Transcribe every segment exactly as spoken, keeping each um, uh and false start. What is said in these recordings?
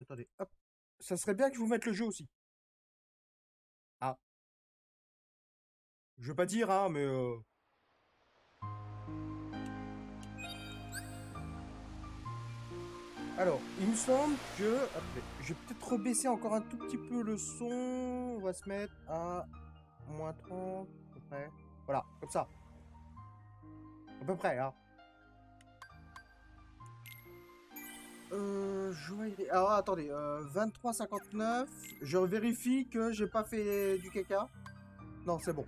Attendez, hop. Ça serait bien que je vous mette le jeu aussi. Ah. Je veux pas dire, hein, mais... Euh... Alors, il me semble que... Attendez, je vais peut-être rebaisser encore un tout petit peu le son. On va se mettre à moins trente, à peu près. Voilà, comme ça. À peu près, hein. Euh, je vois... Alors, attendez, euh, vingt-trois cinquante-neuf. Je vérifie que j'ai pas fait du caca. Non, c'est bon.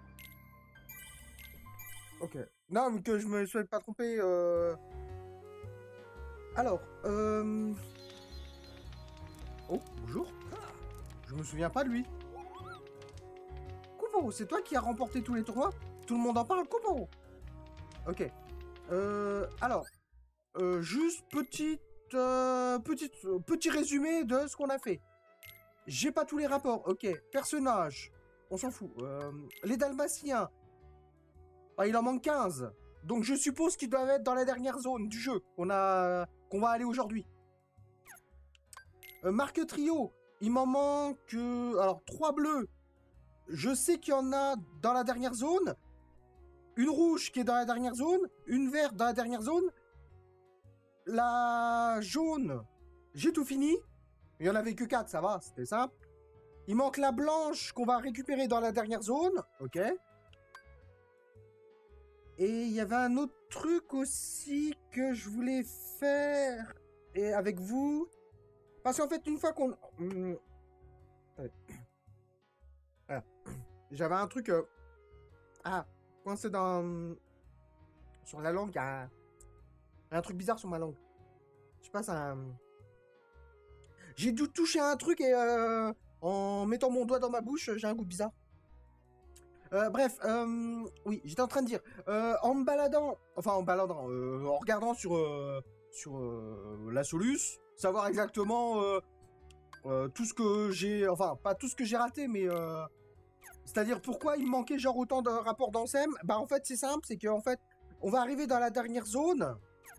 Ok. Non, mais que je me sois pas trompé. Euh... Alors, euh... Oh, bonjour. Je me souviens pas de lui. Koubou, c'est toi qui as remporté tous les tournois? Tout le monde en parle, Koubou. Ok. Euh, alors, euh, juste petite, euh, petite, euh, petit résumé de ce qu'on a fait. J'ai pas tous les rapports. Ok. Personnages. On s'en fout. Euh, les Dalmatiens. Ah, il en manque quinze. Donc je suppose qu'ils doivent être dans la dernière zone du jeu qu'on a, qu'on va aller aujourd'hui. Euh, marque trio. Il m'en manque... euh, alors, trois bleus. Je sais qu'il y en a dans la dernière zone. Une rouge qui est dans la dernière zone. Une verte dans la dernière zone. La jaune, j'ai tout fini. Il n'y en avait que quatre, ça va, c'était simple. Il manque la blanche qu'on va récupérer dans la dernière zone. Ok. Et il y avait un autre truc aussi que je voulais faire et avec vous. Parce qu'en fait, une fois qu'on... Hum, voilà. J'avais un truc... euh, Ah, coincé dans... Sur la langue, il y a un... un truc bizarre sur ma langue. Je sais pas, ça... J'ai dû toucher un truc et... Euh... En mettant mon doigt dans ma bouche, j'ai un goût bizarre. Euh, bref, euh, oui, j'étais en train de dire, euh, en me baladant, enfin en me baladant, euh, en regardant sur, euh, sur euh, la Solus, savoir exactement euh, euh, tout ce que j'ai, enfin pas tout ce que j'ai raté, mais euh, c'est-à-dire pourquoi il me manquait genre autant de rapports d'Ansem. Bah en fait c'est simple, c'est qu'en fait on va arriver dans la dernière zone.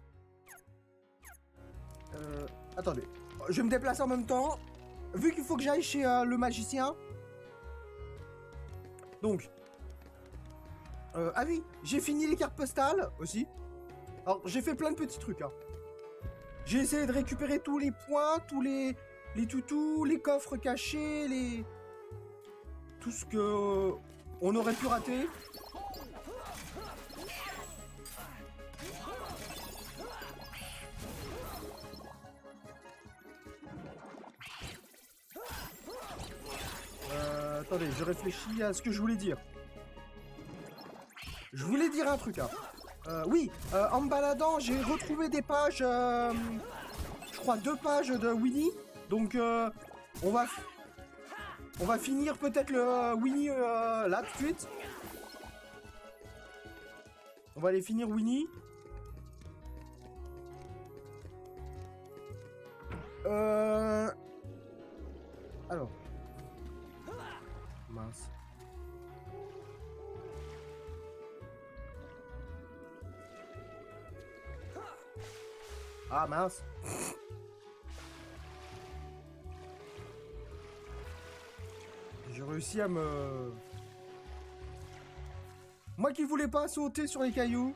Euh, attendez, je vais me déplacer en même temps, vu qu'il faut que j'aille chez euh, le magicien. Donc, euh, ah oui, j'ai fini les cartes postales aussi. Alors, j'ai fait plein de petits trucs. Hein. J'ai essayé de récupérer tous les points, tous les, les toutous, les coffres cachés, les... tout ce que euh, on aurait pu rater. Euh, attendez, je réfléchis à ce que je voulais dire. Je voulais dire un truc. Hein. Euh, oui, euh, en me baladant, j'ai retrouvé des pages... Euh, je crois deux pages de Winnie. Donc, euh, on va... On va finir peut-être le euh, Winnie euh, là, tout de suite. On va aller finir Winnie. Euh... Alors. Mince. Ah mince. J'ai réussi à me... Moi qui voulais pas sauter sur les cailloux.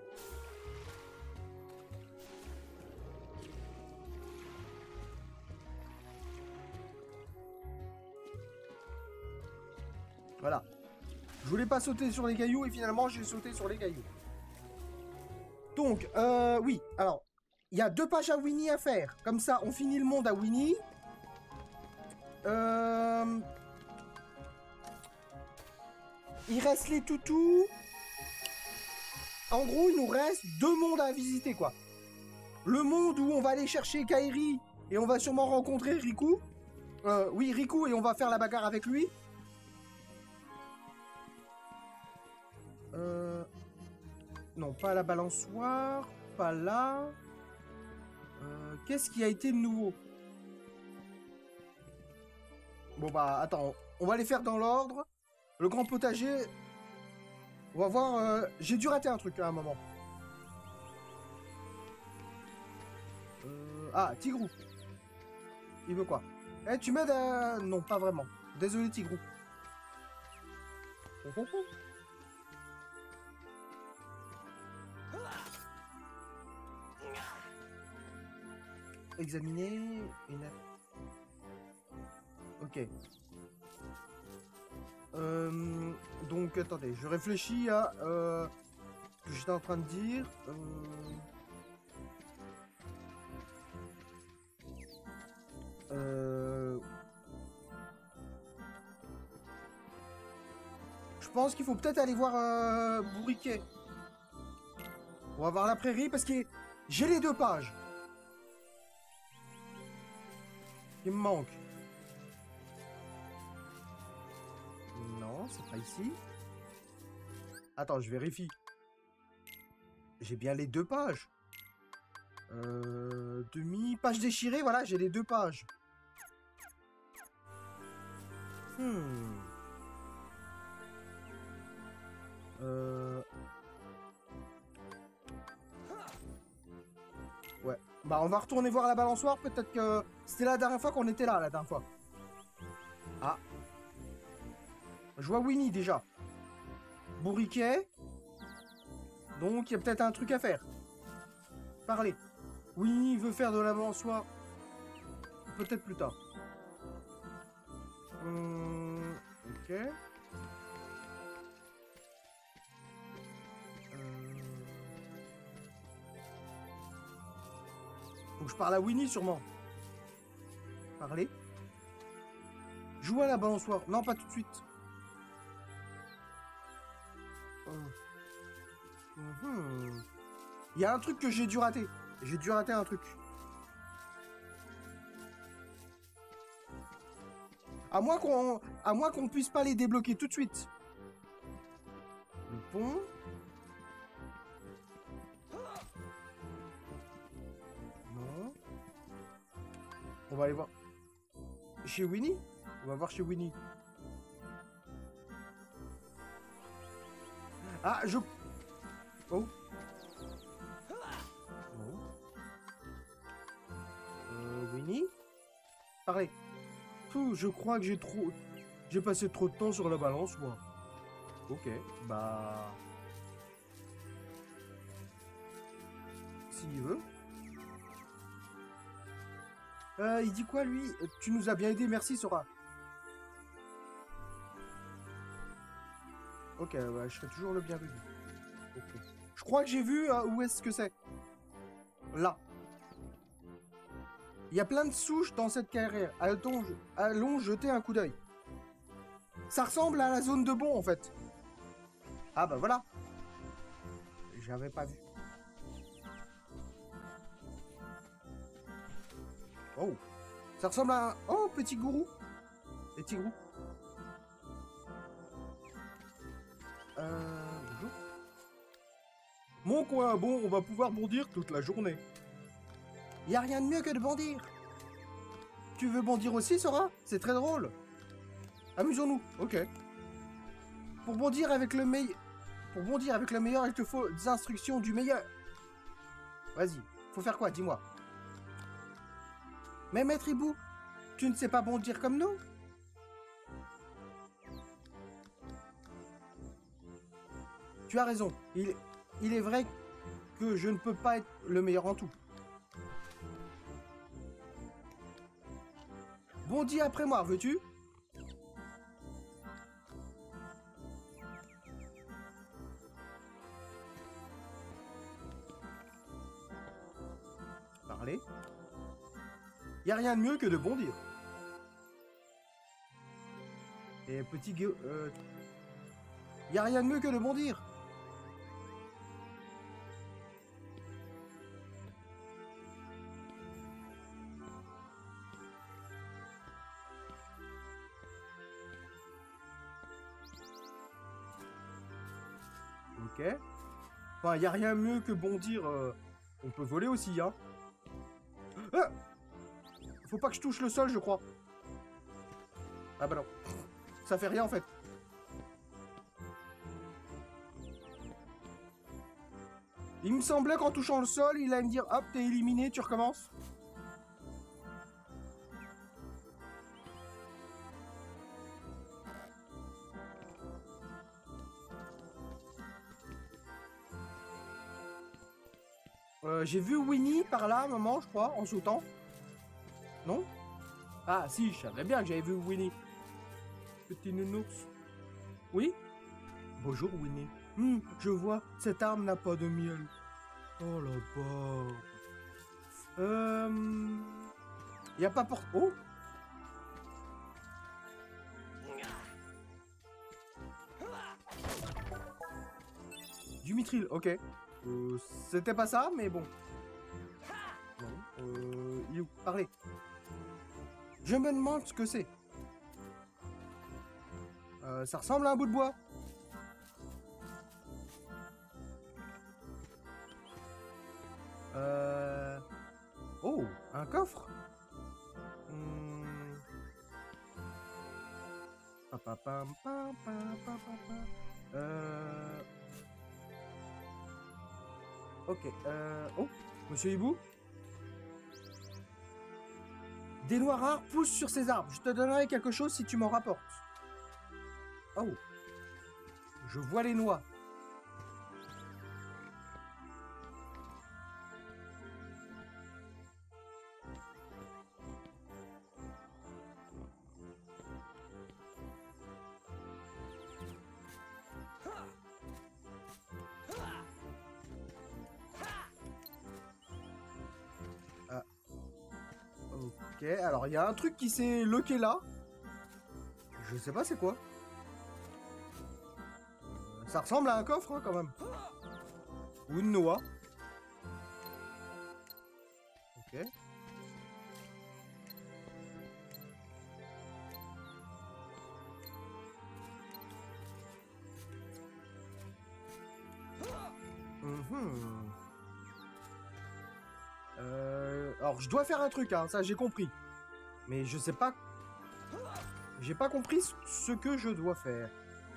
Voilà. Je voulais pas sauter sur les cailloux et finalement j'ai sauté sur les cailloux. Donc, euh, oui. Alors, il y a deux pages à Winnie à faire. Comme ça, on finit le monde à Winnie. Euh... Il reste les toutous. En gros, il nous reste deux mondes à visiter, quoi. Le monde où on va aller chercher Kairi et on va sûrement rencontrer Riku. Euh, oui, Riku, et on va faire la bagarre avec lui. Euh... Non, pas la balançoire. Pas là. Euh, Qu'est-ce qui a été de nouveau? Bon bah, attends. On va les faire dans l'ordre. Le grand potager. On va voir. Euh... J'ai dû rater un truc à un moment. Euh... Ah, Tigrou. Il veut quoi? Eh, tu m'aides à... Non, pas vraiment. Désolé, Tigrou. Oh, oh, oh. Examiner... Une... Ok. Euh, donc, attendez, je réfléchis à euh, ce que j'étais en train de dire. Euh... Euh... Je pense qu'il faut peut-être aller voir euh, Bourriquet. On va voir la prairie parce que j'ai les deux pages. Il me manque. Non, c'est pas ici. Attends, je vérifie. J'ai bien les deux pages. Euh, demi, page déchirée, voilà, j'ai les deux pages. Hmm. Euh... Ouais. Bah, on va retourner voir la balançoire. Peut-être que c'était la dernière fois qu'on était là, la dernière fois. Ah. Je vois Winnie, déjà. Bourriquet. Donc, il y a peut-être un truc à faire. Parlez. Winnie veut faire de la balançoire. Peut-être plus tard. Hum, ok. Faut que je parle à Winnie, sûrement. Parlez. Joue à la balançoire. Non, pas tout de suite. Il mmh. y a un truc que j'ai dû rater. J'ai dû rater un truc. À moins qu'on à moins qu'on puisse pas les débloquer tout de suite. Le pont. Non. On va aller voir. Chez Winnie? On va voir chez Winnie. Ah, je... Oh. Oh. Euh, Winnie? Parlez. Pouh, je crois que j'ai trop... J'ai passé trop de temps sur la balance, moi. Ok, bah... S'il veut. Euh, il dit quoi, lui? Tu nous as bien aidé, merci, Sora. Ok, bah, je serai toujours le bienvenu. Okay. Je crois que j'ai vu euh, où est-ce que c'est. Là. Il y a plein de souches dans cette carrière. Allons, allons jeter un coup d'œil. Ça ressemble à la zone de bon, en fait. Ah bah voilà. J'avais pas vu. Oh. Ça ressemble à un... Oh, petit gourou. Petit gourou. Euh... Bonjour. Mon coin, bon, on va pouvoir bondir toute la journée. Y a rien de mieux que de bondir. Tu veux bondir aussi, Sora? C'est très drôle. Amusons-nous, ok. Pour bondir avec le meilleur... Pour bondir avec le meilleur, il te faut des instructions du meilleur. Vas-y, faut faire quoi, dis-moi. Mais maître Hibou, tu ne sais pas bondir comme nous? Tu as raison, il, il est vrai que je ne peux pas être le meilleur en tout. Bondis après moi, veux-tu? Parlez. Y a rien de mieux que de bondir. Et petit gueux... Euh... Y a rien de mieux que de bondir. Ok. Enfin, y a rien de mieux que bondir. Euh... On peut voler aussi, hein. Ah! Faut pas que je touche le sol, je crois. Ah bah non. Ça fait rien, en fait. Il me semblait qu'en touchant le sol, il allait me dire, hop, t'es éliminé, tu recommences. Euh, J'ai vu Winnie par là, à un moment, je crois, en sautant. Non? Ah, si, je savais bien que j'avais vu Winnie. Petit nounours. Oui? Bonjour, Winnie. Hum, je vois, cette arme n'a pas de miel. Oh la barbe. Euh... Y a pas pour... Oh! Du mithril, ok. Euh, C'était pas ça, mais bon. Non. Euh, il est où? Parlez. Je me demande ce que c'est. Euh, ça ressemble à un bout de bois. Euh... Oh, un coffre. Hmm. Pa, pa, pam, pam, pam, pam, pam, pam. Euh... Ok. Euh... Oh, Monsieur Hibou. Des noix rares poussent sur ces arbres. Je te donnerai quelque chose si tu m'en rapportes. Oh. Je vois les noix. Ah. Ok, alors il y a un truc qui s'est loqué là. Je sais pas c'est quoi. Euh, ça ressemble à un coffre hein, quand même. Ou une noix. Ok. Mhm. Euh, alors je dois faire un truc, hein, ça j'ai compris. Mais je sais pas. J'ai pas compris ce que je dois faire.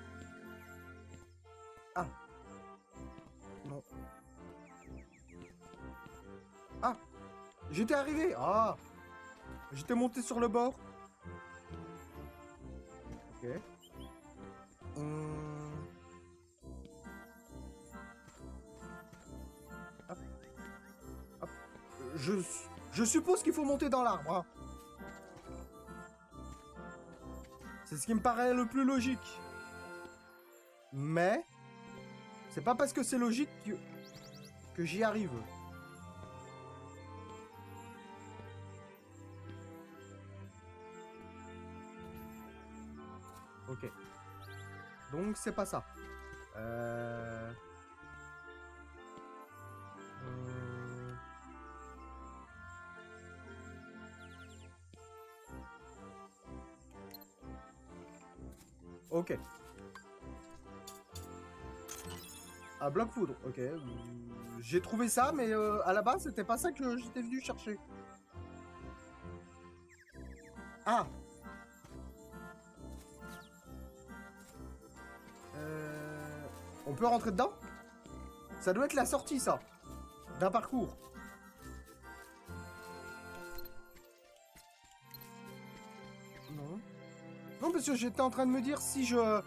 Ah. Non. Ah. J'étais arrivé. Ah. J'étais monté sur le bord. Ok. Hum... Hop. Hop. Je, je suppose qu'il faut monter dans l'arbre. Hein. C'est ce qui me paraît le plus logique. Mais... c'est pas parce que c'est logique que, que j'y arrive. Ok. Donc c'est pas ça. Euh... Hum... Ok. Ah, bloc foudre, ok. J'ai trouvé ça, mais euh, à la base, c'était pas ça que j'étais venu chercher. Ah. Euh... On peut rentrer dedans? Ça doit être la sortie, ça. D'un parcours. Non. Non, parce que j'étais en train de me dire si je... Euh,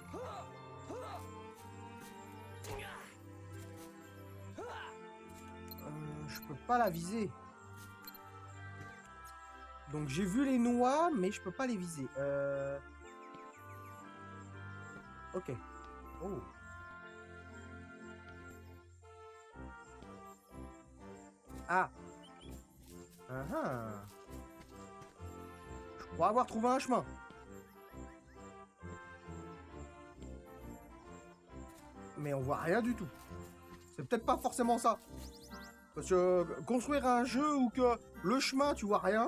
je peux pas la viser. Donc j'ai vu les noix, mais je peux pas les viser. Euh... Ok. Oh. Ah. Uh -huh. Je crois avoir trouvé un chemin. Mais on voit rien du tout. C'est peut-être pas forcément ça. Parce que construire un jeu où que le chemin, tu vois rien...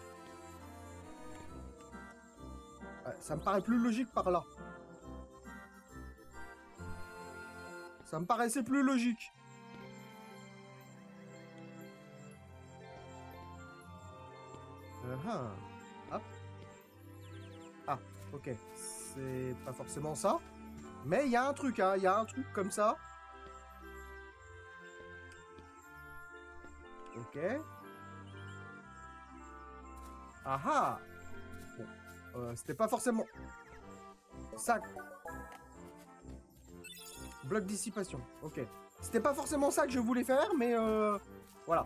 Ça me paraît plus logique par là. Ça me paraissait plus logique. Uh-huh. Hop. Ah, ok. C'est pas forcément ça. Mais il y a un truc, hein. Il y a un truc comme ça. Ok. Ah ah. Bon. Euh, C'était pas forcément... ça. Bloc dissipation. Ok. C'était pas forcément ça que je voulais faire, mais... Euh... Voilà.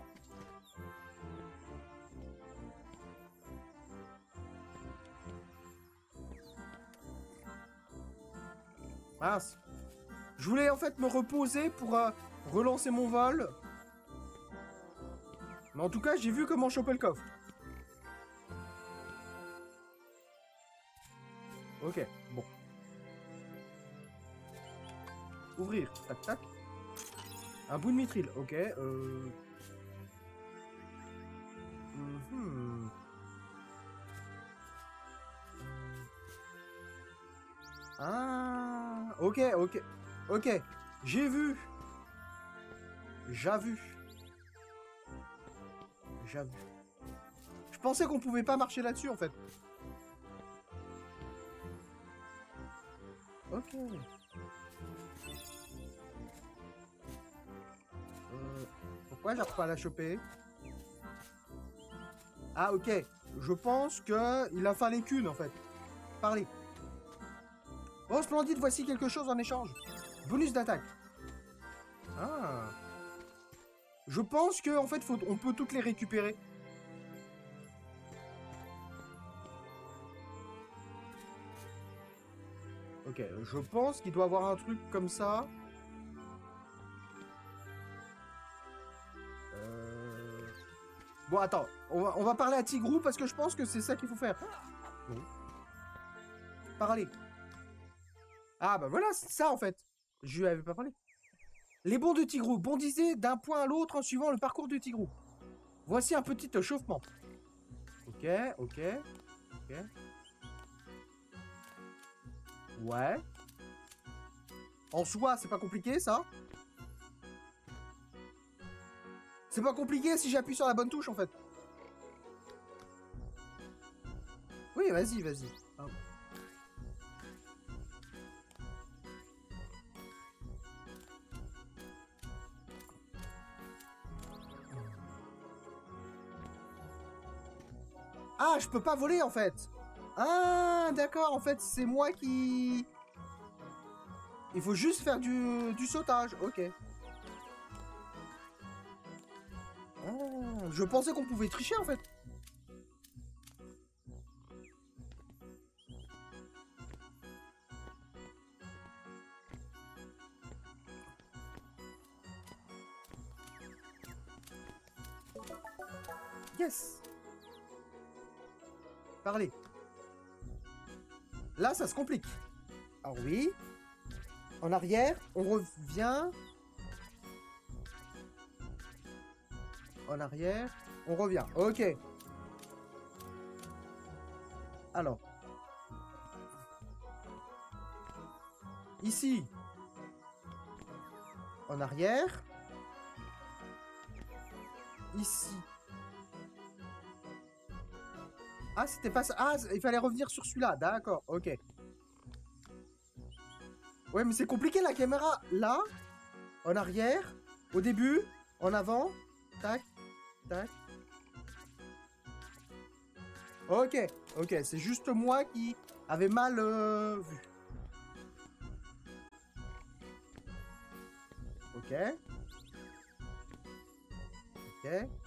Mince. Je voulais en fait me reposer pour euh, relancer mon vol. Mais en tout cas, j'ai vu comment choper le coffre. Ok, bon. Ouvrir, tac tac. Un bout de mithril, ok. Euh... Mm-hmm. Ah, ok, ok, ok. J'ai vu. J'ai vu. J'ai vu. Je pensais qu'on pouvait pas marcher là-dessus en fait. Ok. Euh, pourquoi j'arrive pas à la choper? Ah ok. Je pense que il en fallait qu'une en fait. Parlez. Oh splendide, voici quelque chose en échange. Bonus d'attaque. Ah. Je pense que en fait faut, on peut toutes les récupérer. Ok, je pense qu'il doit avoir un truc comme ça. Euh... Bon, attends. On va, on va parler à Tigrou parce que je pense que c'est ça qu'il faut faire. Bon. Parler. Ah, bah voilà, c'est ça en fait. Je lui avais pas parlé. Les bonds de Tigrou. Bondissez d'un point à l'autre en suivant le parcours de Tigrou. Voici un petit chauffement. Ok, ok. Ok. Ouais. En soi, c'est pas compliqué, ça. C'est pas compliqué si j'appuie sur la bonne touche, en fait. Oui, vas-y, vas-y. Ah. Ah, je peux pas voler, en fait. Ah, d'accord, en fait, c'est moi qui... Il faut juste faire du, du sautage, ok. Ah, je pensais qu'on pouvait tricher, en fait. Yes. Parlez. Là, ça se complique. Alors oui. En arrière, on revient. En arrière, on revient. Ok. Alors. Ici. En arrière. Ici. Ah, c'était pas ça. Ah, il fallait revenir sur celui-là. D'accord, ok. Ouais, mais c'est compliqué la caméra. Là, en arrière, au début, en avant. Tac, tac. Ok, ok. C'est juste moi qui avait mal euh, vu. Ok. Ok.